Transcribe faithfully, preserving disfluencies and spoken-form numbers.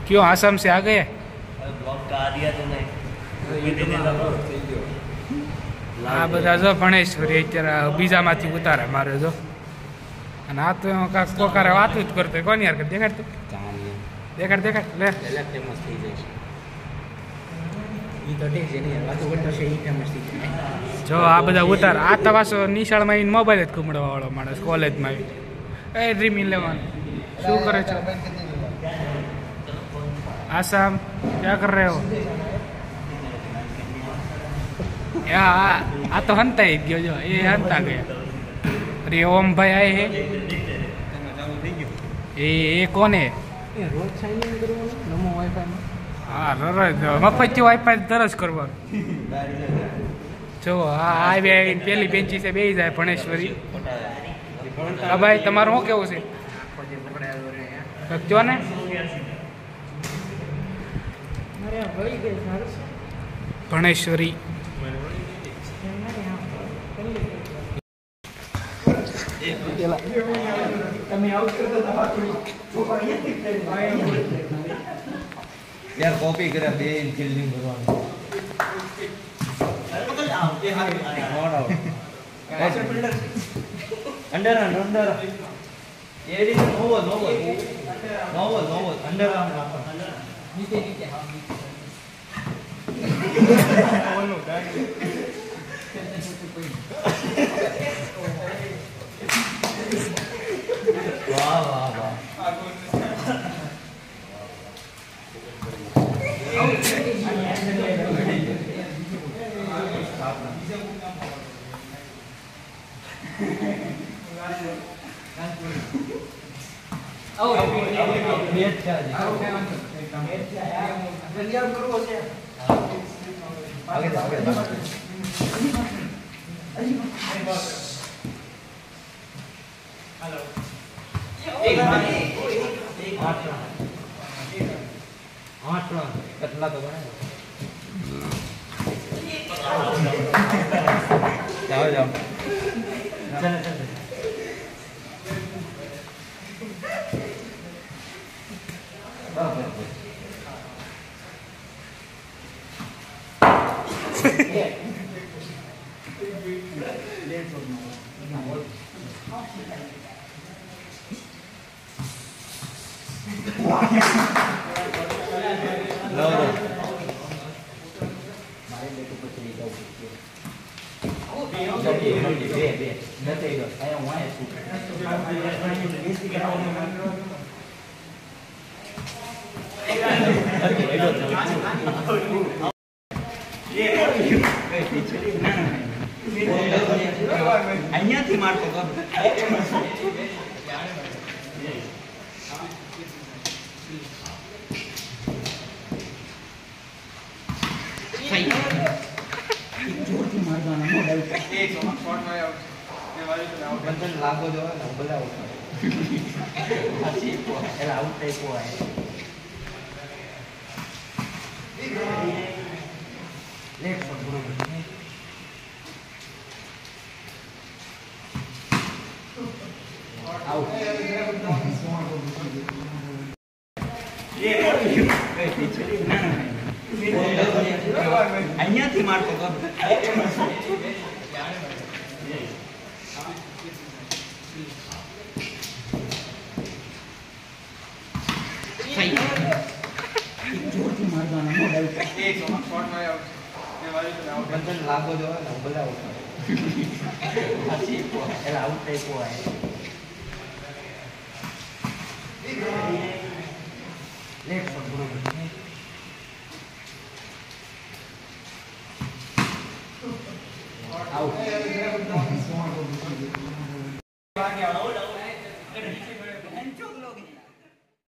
क्यों आसाम से आ गए? ब्लॉग का आ दिया तो नहीं આ બધા જો ભણેશ્વરી અત્યારે બીજામાંથી ઉતારે મારે જો અને આ તો કાંક કોકારે વાતું જ કરતો કોની યાર દેખાડ તું દેખાડ દેખાડ લે ફેમસ થઈ જાય ઈ તો ઠીક છે ને વાતો કરતો છે ઈ ફેમસ થઈ જાય જો આ બધા ઉતાર આ તવાસો નિશાળમાં આવીને મોબાઈલ જ ઘૂમડવા વાળો માણસ કોલેજમાં આવી એ ડ્રીમ ઇલેવન શું કરે છે આસામ ક્યાં કર રહે હો આ આ તો હંતા જ ગયો જો એ હંતા ગયા અરે ઓમ ભાઈ આય હે એ એ કોને રોજ સાઇન ઇન કરવાનું નમો વાઈફાઈ હા રરજ મફતથી વાઈફાઈ દરજ કરવાનું જો હા આવી આવીને પેલી બેન્ચી છે બેસી જાય ભણેશ્વરી હા ભાઈ તમારું શું કેવું છે કયો ને ભણેશ્વરી यार कॉपी करे बे फील्डिंग करવાનું नॉट आउट अंडर अंडर एडी नो वो नो वो नो वो नो वो अंडर नीचे नीचे वाह वाह वाह कतला तो बना जाओ जाओ चल चल लो लो मारे बेटू पछी जाऊ बे बे बे નથી ગયો આયા હું આયા છું અહીંયાથી મારતો કર જોરથી મારવાના મોબાઈલ એક શોટ માં આઉટ એ વાળી તો આઉટ બંધન લાગો જો ને ભલે આઉટ આછી કો એલા આઉટ થઈ કો આય લેફ્ટ શોટ બરોબર આઉટ એ પીછે ના અહીંયાથી મારતો કર જોરથી મારવાના મોબાઈલ એક શોટ માં આઉટ એ વાળી તો આઉટ બંધન લાગો જો ને ભલે આઉટ આછી કો એલા આઉટ થઈ કો આય લેફ્ટ શોટ બરોબર આઉટ